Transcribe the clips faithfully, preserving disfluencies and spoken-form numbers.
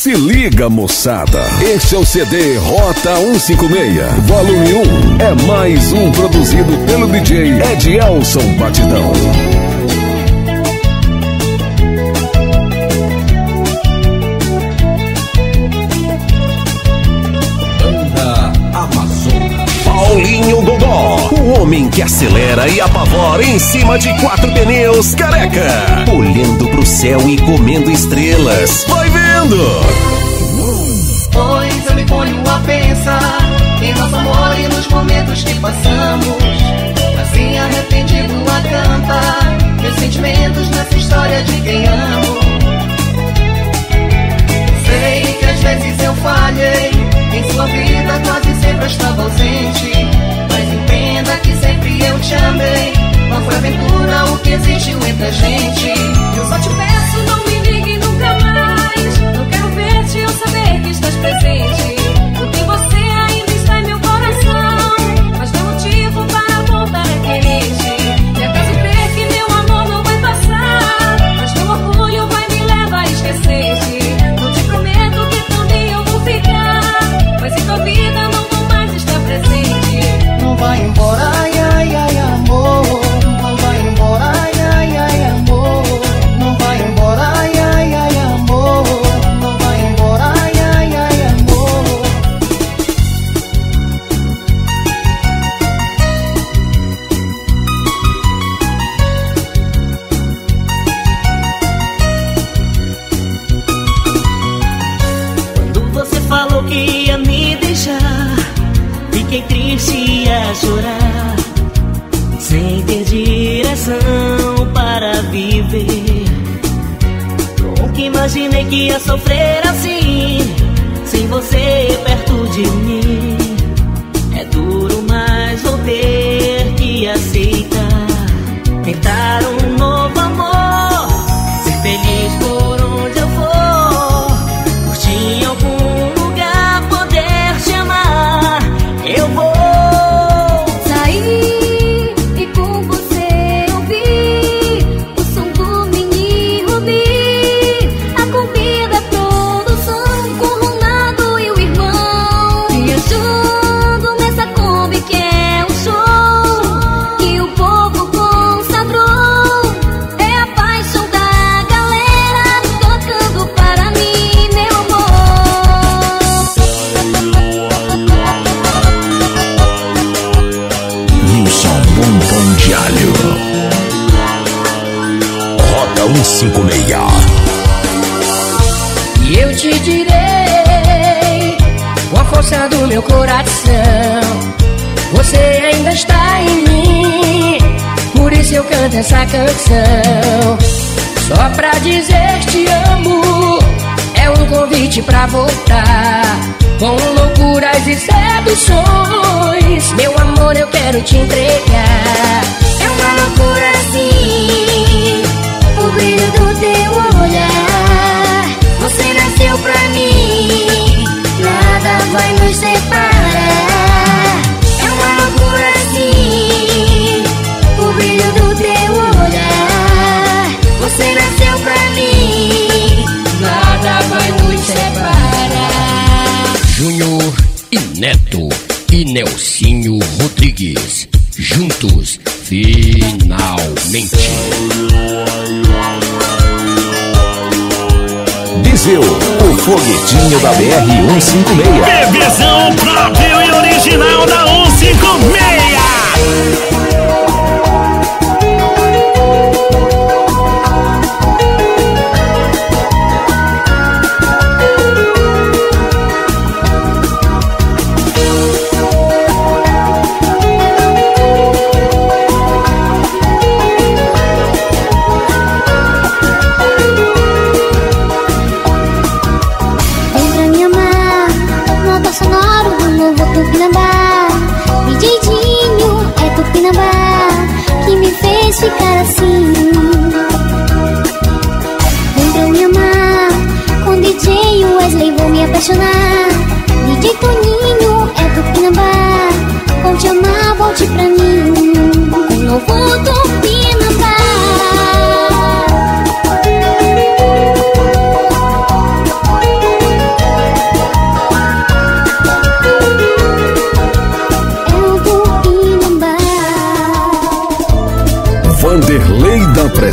Se liga, moçada, este é o C D Rota cento e cinquenta e seis, volume um. É mais um produzido pelo D J Edilson Batidão. Banda Amazônia. Paulinho Gogó, o homem que acelera e apavora em cima de quatro pneus careca, olhando pro céu e comendo estrelas. Vai vendo! Pois eu me ponho a pensar em nosso amor e nos momentos que passamos, assim arrependido a cantar meus sentimentos nessa história de quem amo. Sei que às vezes eu falhei, em sua vida quase sempre eu estava ausente, mas entenda que sempre eu te amei, não foi aventura o que existiu entre a gente. Eu só te peço, não me ligue nunca mais, não quero ver-te ou saber que estás presente, porque você ainda está em meu coração, mas não motivo para voltar a querer-te. E acaso crer que meu amor não vai passar, mas teu orgulho vai me levar a esquecer-te. Não te prometo que também eu vou ficar, mas em tua vida não vou mais estar presente. Não vai embora, ai, ai, ai, amor. Não vai embora, ai, ai, ai, amor. Não vai embora, ai, ai, ai, amor. Não vai embora, ai, ai, ai, amor. Quando você falou que ia me deixar, fiquei triste e a chorar, sem ter direção para viver. Nunca imaginei que ia sofrer assim, sem você perto de mim. É duro, mas vou ter que aceitar, tentar um novo amor, ser feliz por onde eu for, curtir em algum lugar, poder te amar. Eu vou Sair e com você ouvir o som do Mini Rubi, a comida, a produção com Ronaldo e o irmão, viajando nessa Kombi que é um show que o povo consagrou. É a paixão da galera tocando para mim, meu amor. Wilson Bombom de Alho. Rota cento e cinquenta e seis. E eu te direi, com a força do meu coração, você ainda está em mim, por isso eu canto essa canção. Só pra dizer te amo, é um convite pra voltar, com loucuras e seduções, meu amor, eu quero te entregar. É uma loucura assim, o brilho do teu olhar. Você nasceu pra mim, nada vai nos separar. É uma loucura assim, o brilho do teu olhar. Você nasceu pra mim, nada vai nos separar. Júnior e Neto e Nelsinho Rodrigues, juntos, finalmente. Viseu, o foguetinho da B R cento e cinquenta e seis. Bebezão próprio e original da cento e cinquenta e seis. Vem pra me amar, nota sonora do novo Tupinambá. D J Dinho é Tupinambá, que me fez ficar assim. Vem pra me amar, com D J Wesley vou me apaixonar. D J Toninho é Tupinambá, vou te amar, volte pra mim. Com o novo Tupinambá.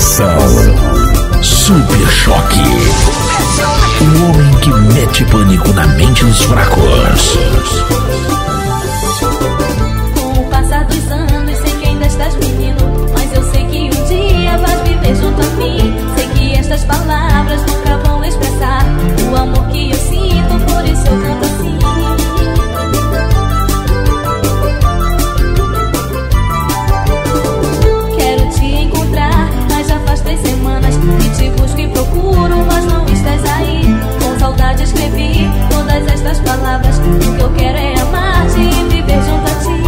Atenção, Super Choque, o homem que mete pânico na mente dos fracos. Com o passar dos anos, sei que ainda estás menino, mas eu sei que um dia vais viver junto a mim. Sei que estas palavras nunca vão expressar o amor que eu sinto, por isso eu canto assim. Quero te encontrar, mas já faz três semanas que te busco e procuro, mas não estás aí. Com saudade escrevi todas estas palavras. O que eu quero é amar-te e viver junto a ti.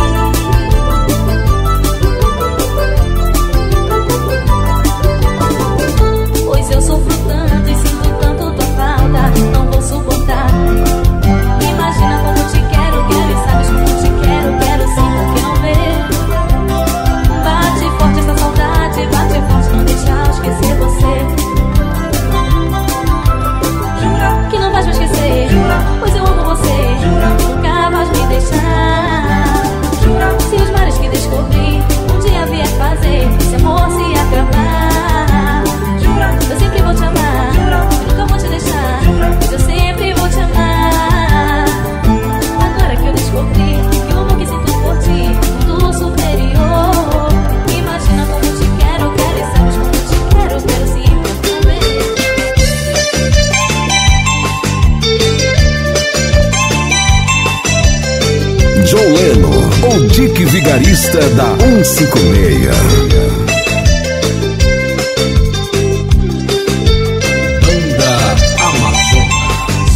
Pois eu sofro tanto e sinto tanto tua falta, não vou suportar. Imagina como te quero, quero e sabes como te quero, quero sim, porque não vê. Bate forte essa saudade, bate forte, não deixa eu esquecer você. Que não vais me esquecer, pois eu amo você, nunca vais me deixar. Se os mares que descobri um dia vier fazer esse amor se acabar, eu sempre vou te amar, nunca vou te deixar, pois eu sempre vou te amar. Agora que eu descobri que o amor que sinto por ti é muito superior. Imagina como te quero, quero e sabes como te quero, quero sim, também. John Leno, o Dick Vigarista da cento e cinquenta e seis. Banda Amazonas.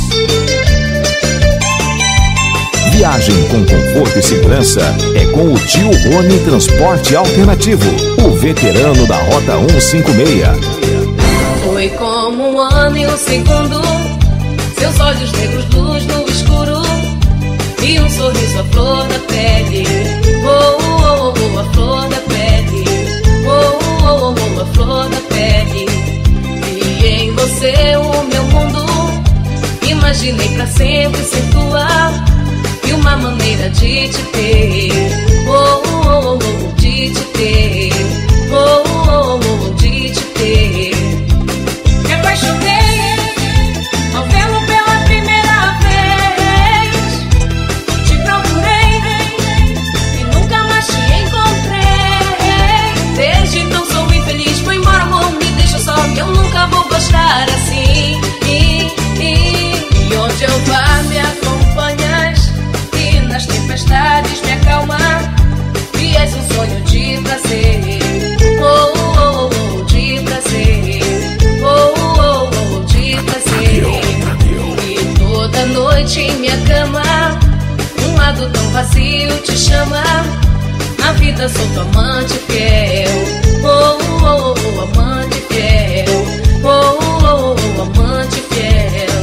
Viagem com conforto e segurança é com o tio Rony Transporte Alternativo, o veterano da Rota cento e cinquenta e seis. Foi como um ano e um segundo, seus olhos negros, luz no escuro, e um sorriso à flor da pele. Oh, oh, oh, a flor da pele. Oh, oh, oh, a flor da pele. E em você o meu mundo, imaginei pra sempre ser tua, e uma maneira de te ter. Oh, oh, oh, de te ter. Oh, oh, oh, de te ter. Me apaixonei ao vê-lo pela primeira vez. Te procurei e nunca mais te encontrei. Desde então sou infeliz, foi embora, amor, me deixa só, que eu nunca vou gostar assim. E, e, e onde eu vá me acompanhas, e nas tempestades me acalma, e és um sonho de prazer. Oh, oh, oh, de prazer. Oh, oh, oh, de prazer. E toda noite em minha cama, um lado tão vazio te chama. Na vida sou tua amante fiel. Oh, oh, oh, amante fiel. Oh, oh, oh, amante fiel.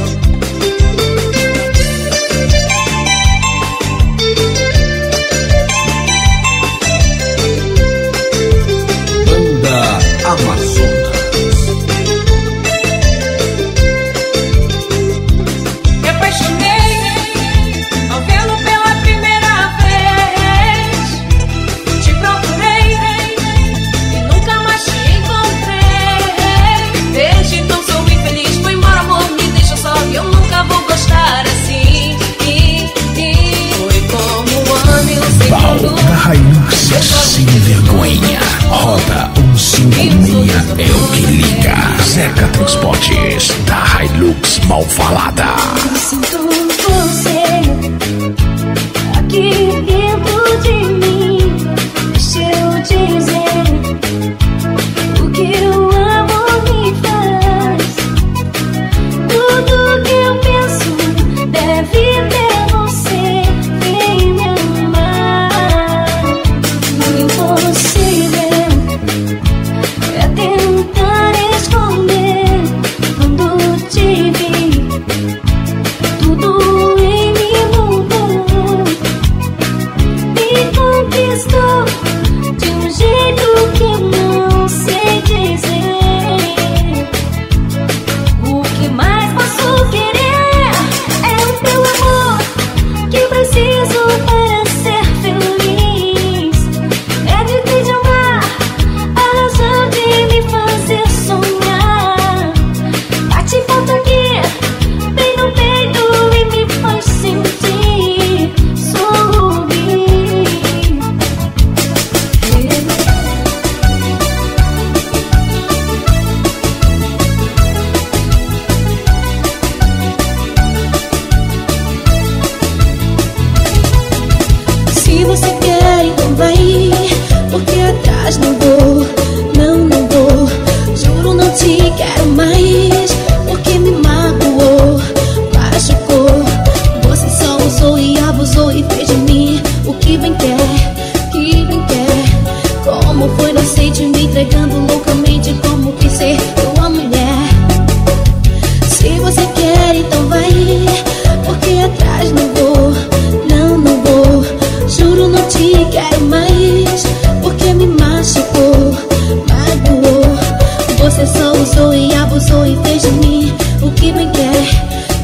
Banda Amazonas. Me apaixonei ao vê-lo pela primeira vez. Te procurei e nunca mais te encontrei. Desde então sou infeliz, foi embora, amor, me deixa só, que eu nunca vou gostar assim. E, e foi como um ano e um Pau segundo. da Hilux sem vergonha. Rota cento e cinquenta e seis é o que liga. Zeca Transportes da Hilux mal falada. Sinto você aqui dentro de mim. Deixa eu dizer o que o amor me faz. Tudo que eu penso deve ter você. Vem me amar. O impossível é tentar esconder quando te vi. Tudo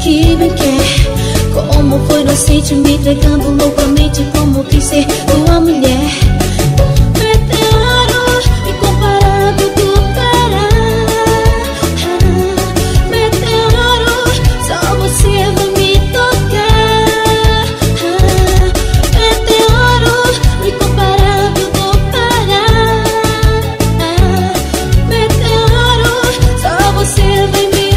que me quer. Como foi inocente, me entregando loucamente, como quis ser tua mulher. Meteoro incomparável do Pará. Meteoro, só você vai me tocar. Meteoro incomparável do Pará. Meteoro, só você vai me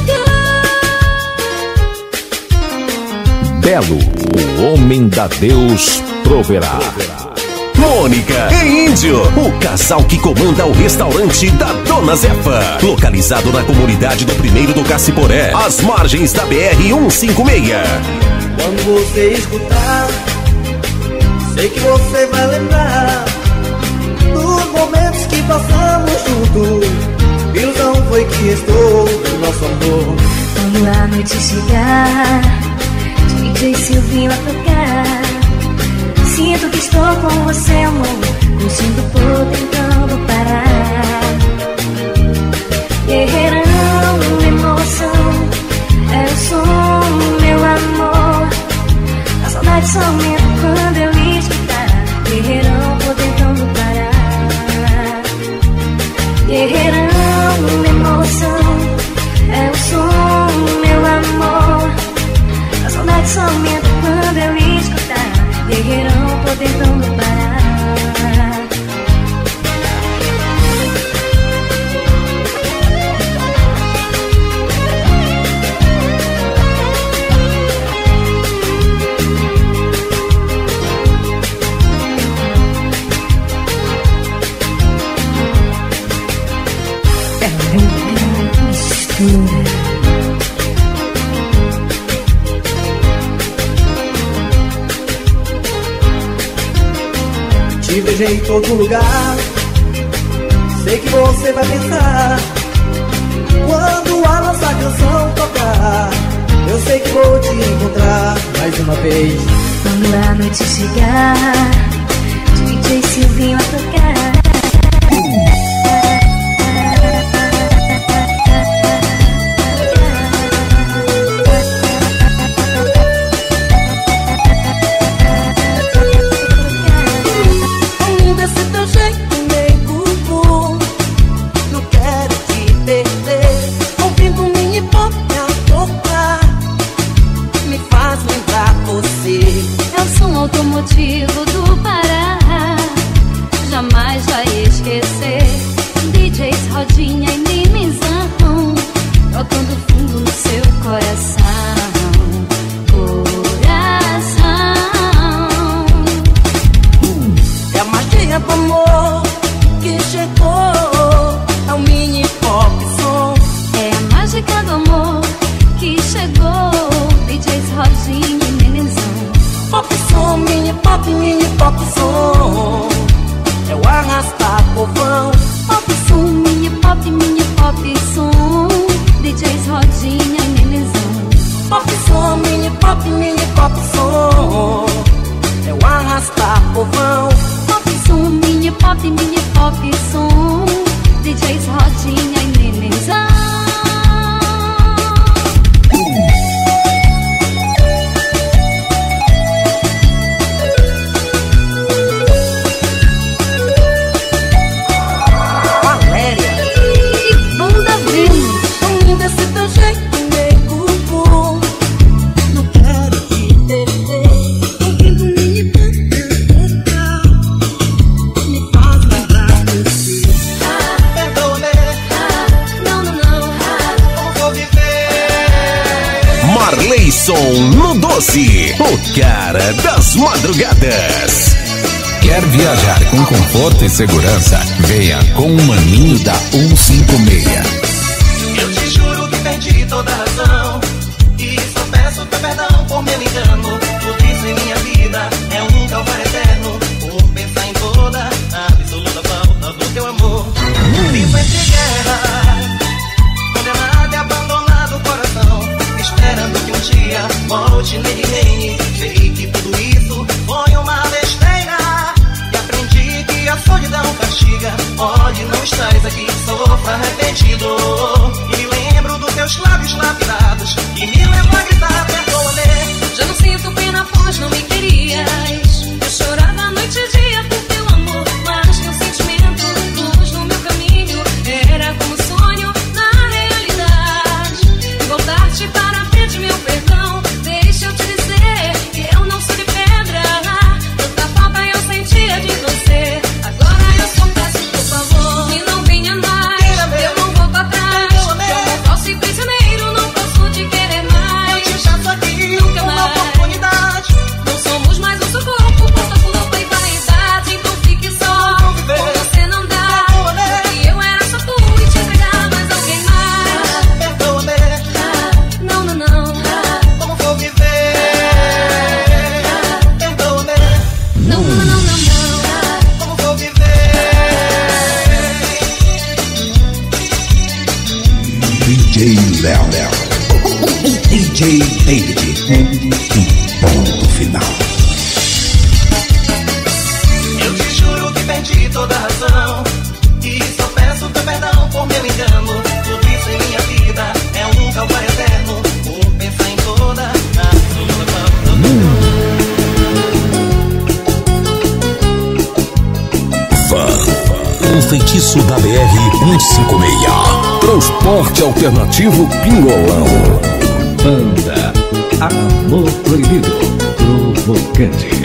Belo, o homem da Deus proverá. Mônica e Índio, o casal que comanda o restaurante da Dona Zefa, localizado na comunidade do Primeiro do Caciporé, às margens da B R cento e cinquenta e seis. Quando você escutar, sei que você vai lembrar dos momentos que passamos juntos. Ilusão foi que restou do nosso amor. Quando a noite chegar, D J Silvinho a tocar, sinto que estou com você, amor, curtindo por tentando parar. Guerreirão, emoção, é o som, meu amor. A saudade só aumenta quando eu escutar. Guerreirão, por tentando parar. Guerreirão, emoção, é o som, meu amor. A saudade só aumenta quando eu escutar. Guerreirão, tô tentando parar. É uma mistura. Te vejo em todo lugar, sei que você vai pensar. Quando a nossa canção tocar, eu sei que vou te encontrar mais uma vez. Quando a noite chegar, D J Silvinho a tocar. Automotivo do Pará, jamais vai esquecer. D Js Rodinha e Mimizão, tocando fundo no seu coração. Coração. É a magia do amor que chegou, é o mini pop som. É a mágica do amor que chegou. D Js Rodinha e Mimizão. Pop som, mini pop, mini pop som. É o arrastar povão. Pop som, mini pop, mini pop som. D Js Rodinha e Nenezão. Pop som, mini pop, mini pop som. É o arrastar povão. Pop som, mini pop, mini pop som. D Js Rodinha e Nenezão. No doze, o cara das madrugadas. Quer viajar com conforto e segurança? Venha com o maninho da cento e cinquenta e seis. Eu te juro que perdi toda a razão e só peço teu perdão por meu engano. Tudo isso em minha vida é um calvário eterno, por pensar em toda a absoluta falta do teu amor. Vivo entre guerra, condenado e abandonado o coração, esperando que um dia volte nele reine. Sei que tudo isso foi uma besteira e aprendi que a solidão castiga. Pode não estás aqui, sofra arrependido, e me lembro dos teus lábios lapidados que me levam a J David. Um ponto final. Eu te juro que perdi toda a razão e só peço teu perdão por meu engano. Tudo isso em minha vida é um calvário eterno por pensar em toda a Fã, um feitiço da B R cento e cinquenta e seis. Transporte alternativo Pingolão. Banda Amor Proibido Provocante.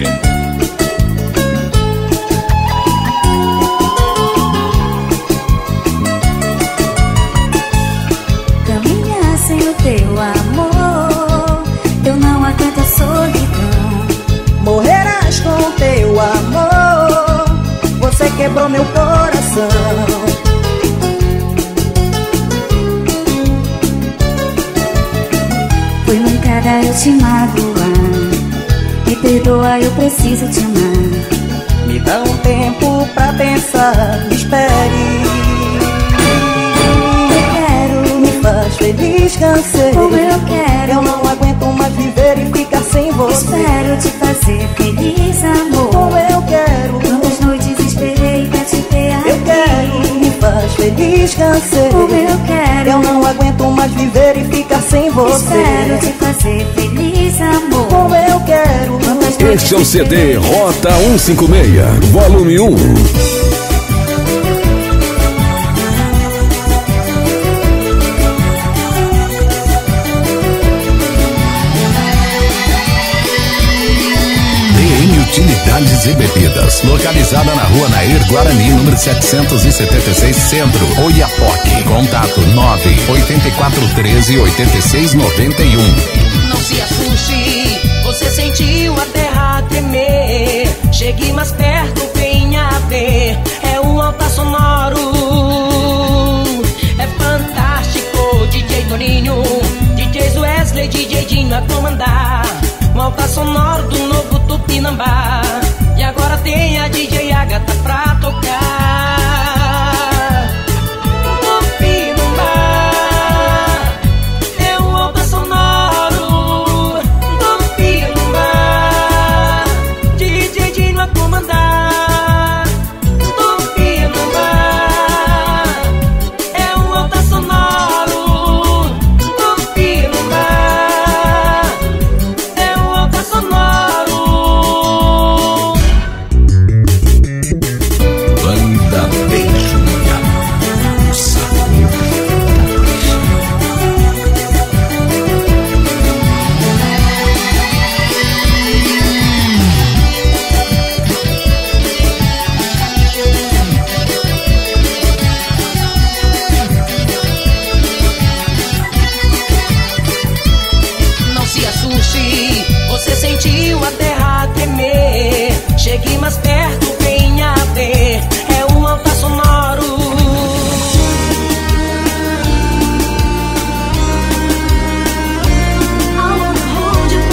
Caminhar sem o teu amor, eu não aguento a solidão. Morrerás com o teu amor, você quebrou meu coração. Foi mancada eu te magoar, me perdoa, eu preciso te amar. Me dá um tempo pra pensar, me espere. Eu quero, Me faz feliz, cansei. como eu quero. Eu não aguento mais viver e ficar sem você. Espero te fazer feliz, amor. Como eu quero, Quantas noites esperei pra te ter aqui. eu quero. Me faz feliz, cansei. Como eu quero. Eu não aguento mais viver e ficar sem você. Espero te fazer feliz, amor. Como eu quero. Quantas noites Este é o C D esperei. Rota cento e cinquenta e seis, volume um. Utilidades e Bebidas, localizada na rua Nair Guarani, número setecentos e setenta e seis, Centro, Oiapoque. Contato nove oito quatro um três oito seis nove um. Não se assuste, você sentiu a terra tremer. Chegue mais perto, venha ver. É um altar sonoro, é fantástico. D J Toninho, D Js Wesley, D J Dinho a comandar. Um altar sonoro do novo Tupinambá. E agora tem a D J Agatha pra tocar. Tupinambá é um altar sonoro. Tupinambá, D J Dinho a comandar. Tupinambá é um altar sonoro. Tupinambá é um altar sonoro. Banda Beijo no sabor da paixão. Não se assuste, você sentiu a terra tremer. Chegue mais perto, venha ver. É um altar sonoro. I wanna hold you,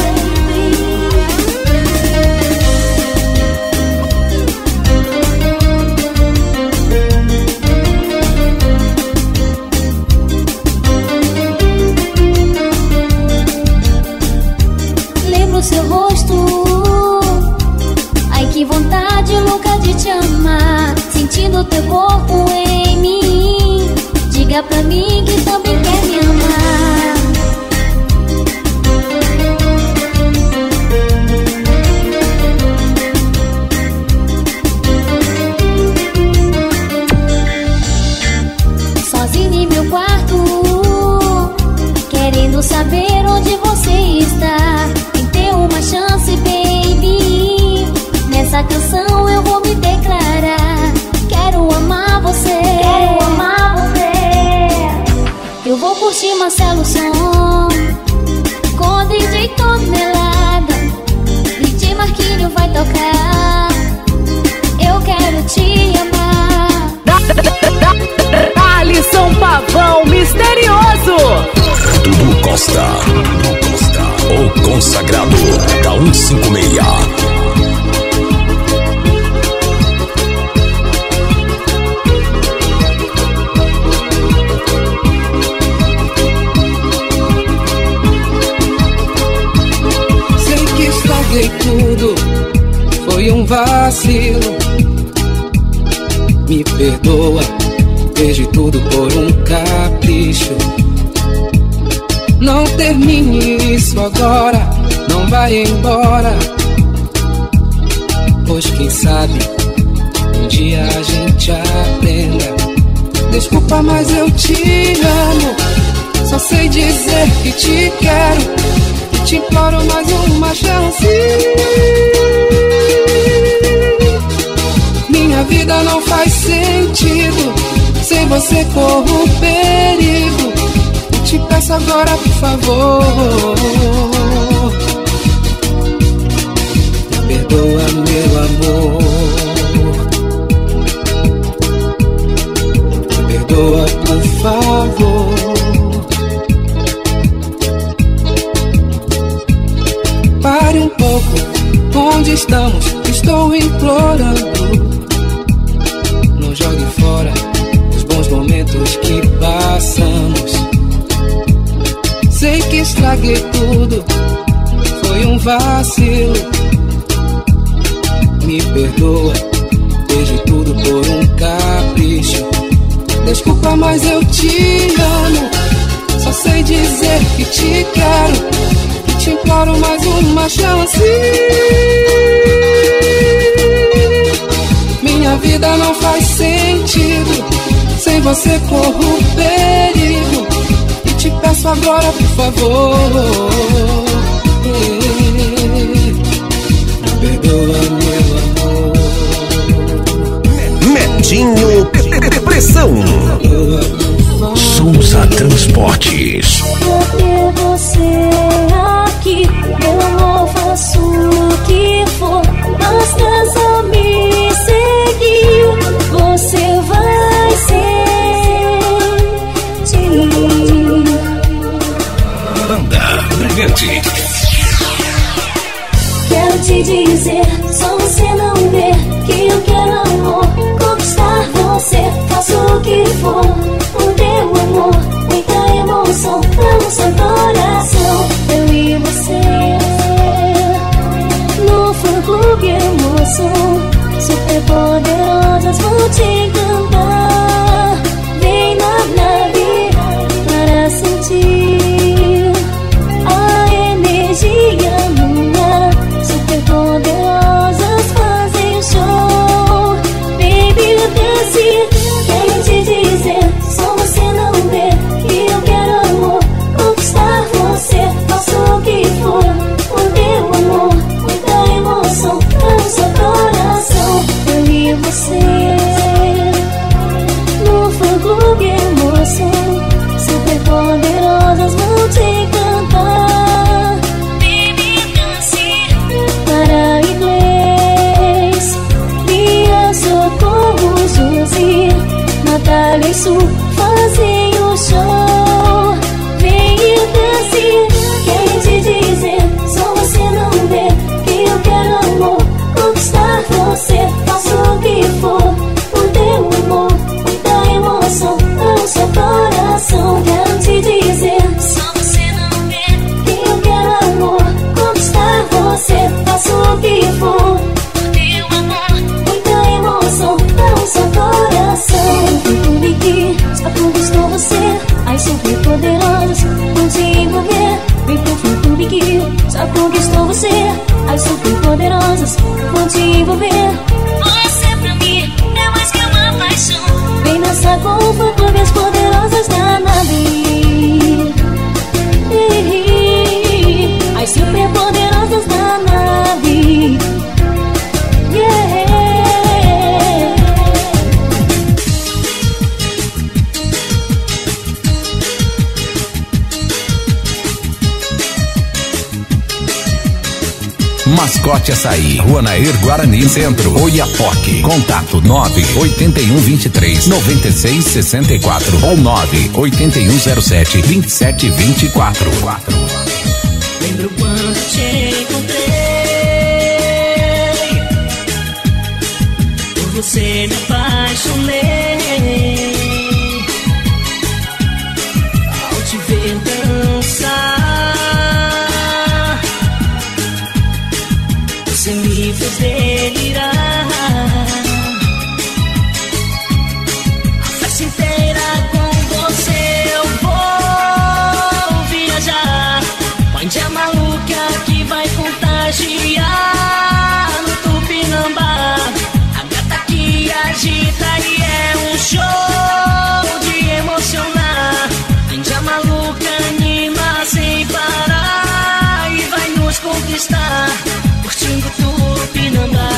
baby. Lembro seu rosto. Ai, que vontade louca de te amar. Sentindo teu corpo em mim. Diga pra mim que também quer me amar. Sozinho em meu quarto, querendo saber onde você está. Tem ter uma chance, baby. Nessa canção eu vou me declarar. Quero amar você, quero amar você. Eu vou curtir Marcelo Som com D J Tonelada. D J Marquinho vai tocar. Eu quero te amar. Alisson Pavão Misterioso. Dudu Costa, Dudu Costa, o consagrado da cento e cinquenta e seis. vacilo. Me perdoa, perdi tudo por um capricho. Não termine isso agora, não vai embora, pois quem sabe um dia a gente aprenda. Desculpa, mas eu te amo, só sei dizer que te quero e te imploro mais uma chance. Minha vida não faz sentido, sem você corro perigo. Te peço agora, por favor, me perdoa, meu amor. Me perdoa, por favor. Pare um pouco, onde estamos? Estou implorando. Não jogue fora os bons momentos que passamos. Sei que estraguei tudo, foi um vacilo. Me perdoa, perdi tudo por um capricho. Desculpa, mas eu te amo, só sei dizer que te quero e te imploro mais uma chance. Minha vida não faz sentido, sem você corro perigo. Te peço agora, por favor, me perdoa, meu amor. Netinho Depressão. Souza Transportes. Cadê você aqui? Meu amor, faço o que for, basta só me seguir. Você vai sentir. Banda Brilhante. Quero te dizer, só você não vê que eu quero amor, conquistar você. Faço o que for, o teu amor, muita emoção no seu coração. Eu e você, no fã-clube emoção, super poderosas vou te encantar. Vem na nave para sentir a energia minha, super poderosas fazem show. Baby, desce, quero te dizer, só você não vê que eu quero amor, conquistar você. Faço o que for, o teu amor, muita emoção no seu coração. Eu e você, no fã-clube emoção, super poderosas vão te encantar. Baby, dance para inglês, Lia, Socorro, Josi, Natália e Su fazem o show. Vem e dance, quero te dizer, só você não vê que eu quero amor, conquistar você. Faço o que for, o teu amor, muita emoção no seu coração. Quero te dizer, só você não vê que eu quero amor, conquistar você. Faço o que for, o teu amor, muita emoção no seu coração. Tudo que só conquistou você, as super poderosas vão te envolver. Vem pro clube que só conquistou você, as super poderosas vão te envolver. Você pra mim é mais que uma paixão. Vem dançar com o fã-clube, as poderosas da nave. As super poderosas da nave. Yeah. Mascote Açaí, Rua Nair Guarani Centro, Oiapoque. Contato nove oito um, vinte e três, noventa e seis, sessenta e quatro ou nove oito um, zero sete, vinte e sete, vinte e quatro. Lembro quando te encontrei, por você me apaixonei. Ao te ver dançar, você me fez delirar. dia no Tupinambá. A gata que agita e é um show de emocionar. Índia maluca anima sem parar e vai nos conquistar, curtindo Tupinambá.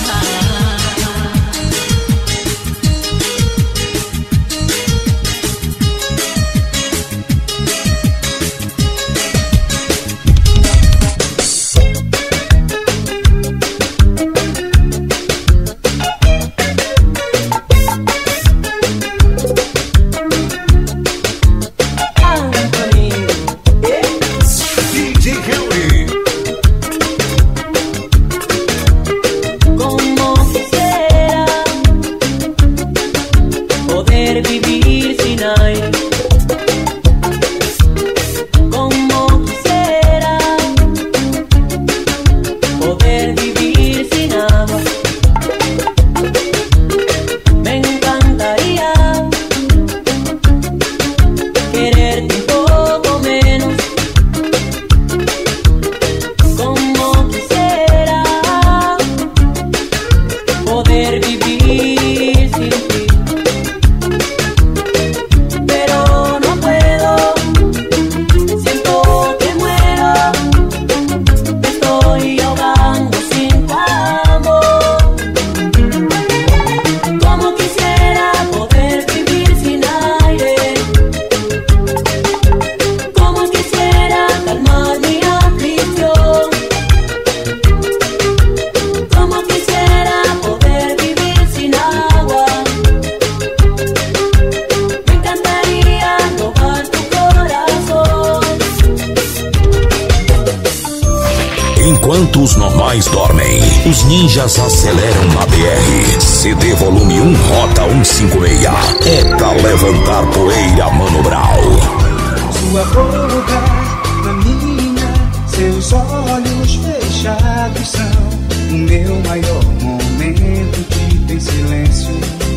Enquanto os normais dormem, os ninjas aceleram na B R. C D volume um, rota cento e cinquenta e seis. É pra levantar poeira, Mano Brown. Sua boca na minha, seus olhos fechados são o meu maior momento de ter silêncio.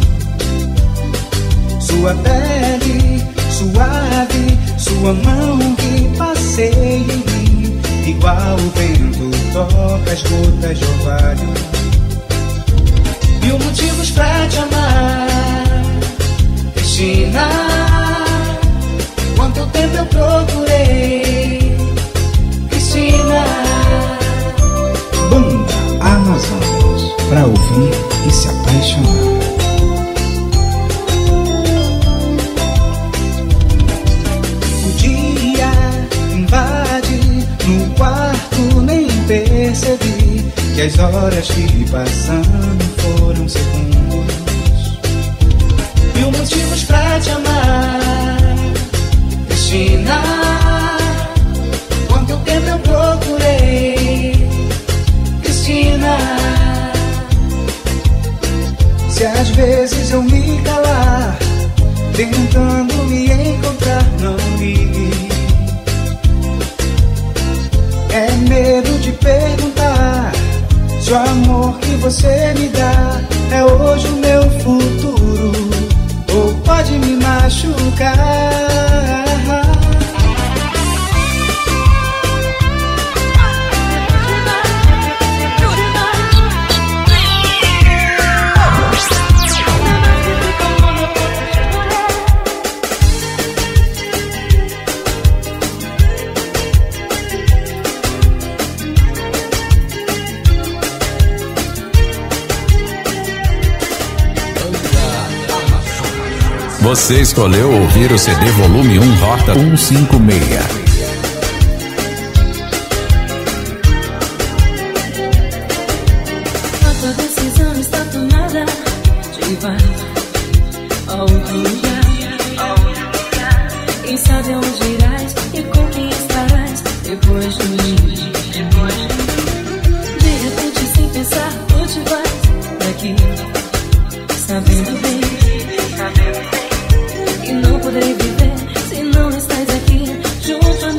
Sua pele suave, sua mão que passeia em mim, igual o vento toca as gotas de orvalho. Mil motivos pra te amar, Cristina. Quanto tempo eu procurei, Cristina. Banda Amazonas, pra ouvir e se apaixonar. O dia invade no quarto, nem percebi que as horas que passando foram segundos. Mil motivos pra te amar, Cristina. Quanto tempo eu procurei, Cristina. Se às vezes eu me calar, tentando me encontrar, não ligue. É medo de perguntar se o amor que você me dá é hoje o meu futuro, ou pode me machucar. Você escolheu ouvir o C D volume um, rota cento e cinquenta e seis. A tua decisão está tomada, te vai a outro lugar. Quem sabe onde irás e com quem estarás depois do dia. De repente, sem pensar, tu te vais daqui, sabendo bem que não poderei viver se não estás aqui junto a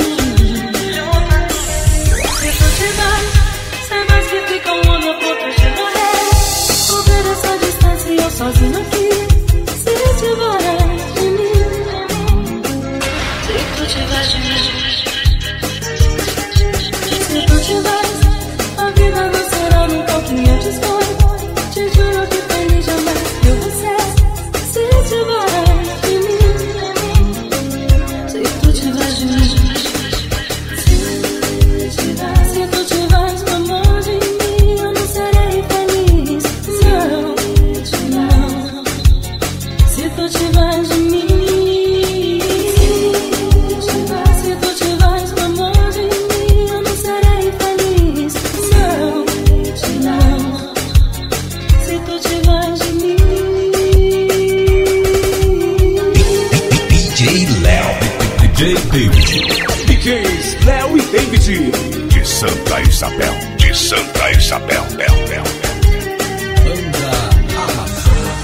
Santa Isabel, de Santa Isabel, Bel, Bel, Banda Amazônia.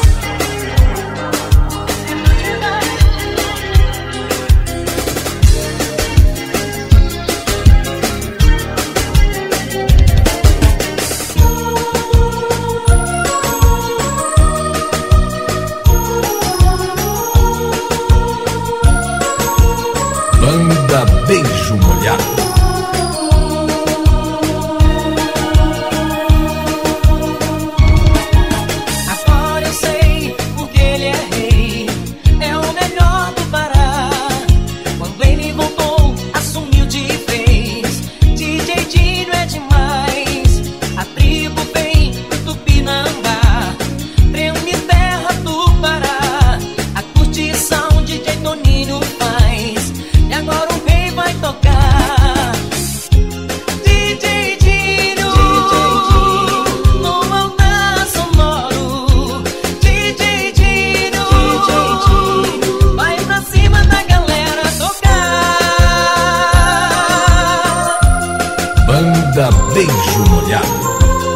Banda Beijo Molhado. Agora eu sei porque ele é rei, é o melhor do Pará. Quando ele voltou, assumiu de vez. D J Dinho é demais. A tribo vem pro Tupinambá, Prêmio Terra do Pará. A curtição D J Toninho faz, e agora o rei vai tocar. D J Dinho, no altar sonoro. D J Dinho, vai pra cima da galera tocar. Banda Beijo Molhado.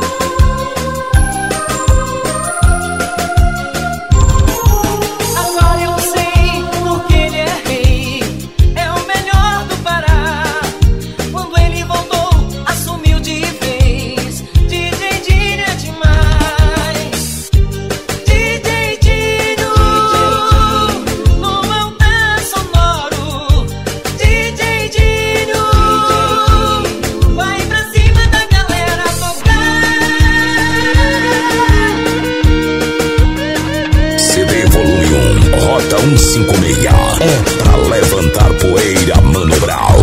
Agora eu sei porque ele é rei, é o melhor do Pará. Quando ele voltou, assumiu de vez. D J Dinho é demais. D J Dinho, no altar sonoro. D J Dinho, vai pra cima da galera tocar. C D Volume um, Rota cento e cinquenta e seis. É pra levantar poeira, Mano Brown.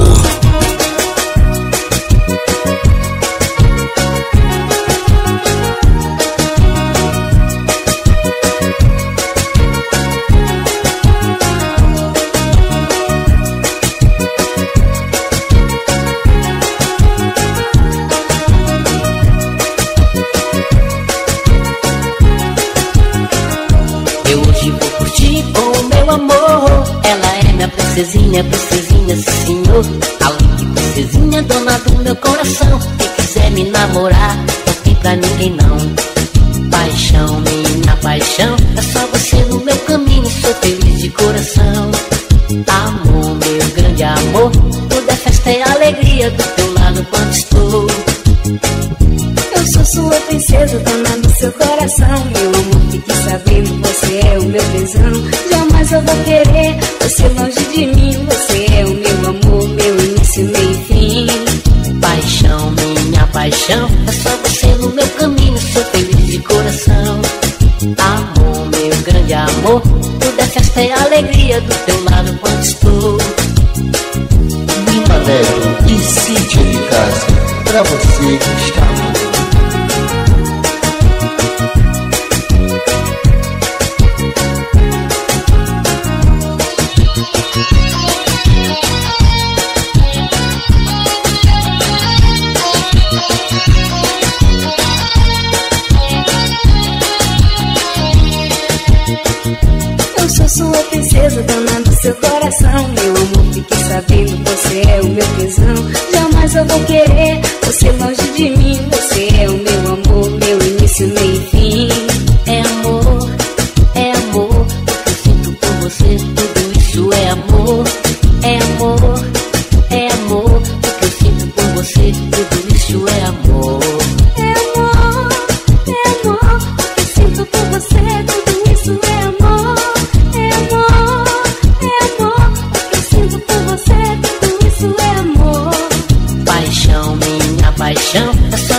Eu hoje vou curtir com o meu amor. Ela é minha princesinha, princesinha, sim senhor. Além de princesinha, dona do meu coração. Quem quiser me namorar, não tem pra ninguém não. Paixão, minha paixão, é só você no meu caminho. Sou feliz de coração. Amor, meu grande amor, toda festa é alegria do teu lado quando estou. Eu sou sua princesa, dona do seu coração. Meu amor, fique sabendo, você é o meu tesão. Jamais eu vou querer você longe de mim. Você é o meu amor, meu início, meio e fim. Paixão, minha paixão, é só você no meu caminho. Sou feliz de coração. Amor, meu grande amor, toda festa é alegria do teu lado quando estou. Lima Neto e Cíntia de Casa, pra você que está no Eu sou sua princesa, dona do seu coração. Meu amor, fique sabendo, você é o meu tesão. Jamais eu vou querer você longe de mim. Você é o meu amor, meu início, meio e fim. É amor, é amor, o que eu sinto por você, tudo isso é amor. É amor, é amor, o que eu sinto por você, tudo isso é amor. É amor, é amor, o que eu sinto por você, tudo isso é amor. É amor, é amor, o que eu sinto por você, tudo isso é amor. Paixão, minha paixão, é só